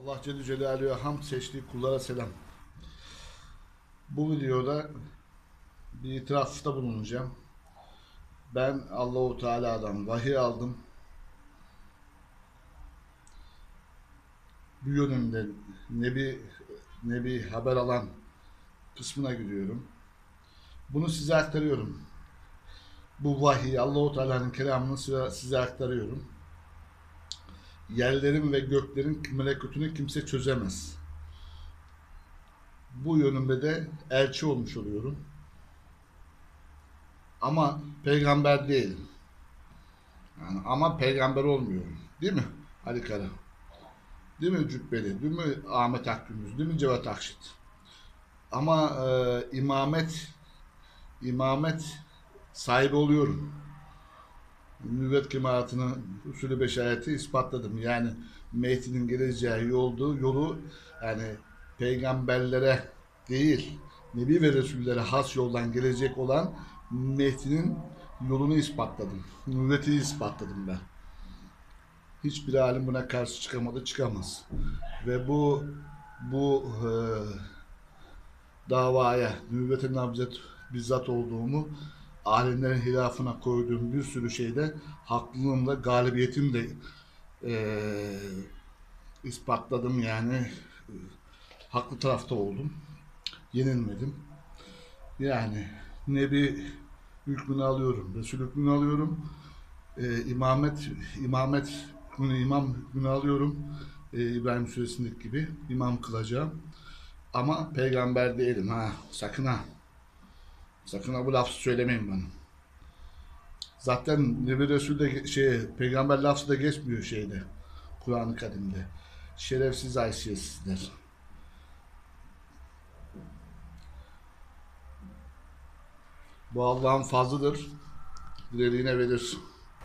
Allah Celle Celaluhu'ya hamd, seçtiği kullara selam. Bu videoda bir itirafta bulunacağım. Ben Allahu Teala'dan vahiy aldım. Bu yönümde nebi haber alan kısmına gidiyorum. Bunu size aktarıyorum. Bu vahiy, Allahu Teala'nın kelamını size aktarıyorum. Yerlerin ve göklerin melekutunu kimse çözemez. Bu yönümde de elçi olmuş oluyorum. Ama peygamber değilim. Yani ama peygamber olmuyorum. Değil mi Ali Kara? Değil mi Cübbeli? Değil mi Ahmet Akgümüz? Değil mi Cevat Akşit? Ama imamet sahibi oluyorum. Nübüvvet kemalatını usulü beşereti ispatladım. Yani Mehdi'nin geleceği yolu yani peygamberlere değil, Nebi ve Resullere has yoldan gelecek olan Mehdi'nin yolunu ispatladım. Nübüvveti ispatladım ben. Hiçbir alim buna karşı çıkamadı, çıkamaz. Ve bu davaya nübüvvetin bizzat olduğumu, alimlerin hilafına koyduğum bir sürü şeyde haklılığımda, galibiyetimde ispatladım yani. Haklı tarafta oldum. Yenilmedim. Yani Nebi hükmünü alıyorum, Resul hükmünü alıyorum. İmamet hükmünü, imam hükmünü alıyorum. İbrahim Suresindeki gibi imam kılacağım. Ama peygamber değilim ha. Sakın ha. Sakın ha bu lafı söylemeyin bana. Zaten Nebi Resul'de peygamber lafı da geçmiyor şeyde. Kur'an-ı Kerim'de. Şerefsiz haysiyetsizler. Bu Allah'ın fazlıdır. Dilediğine verir.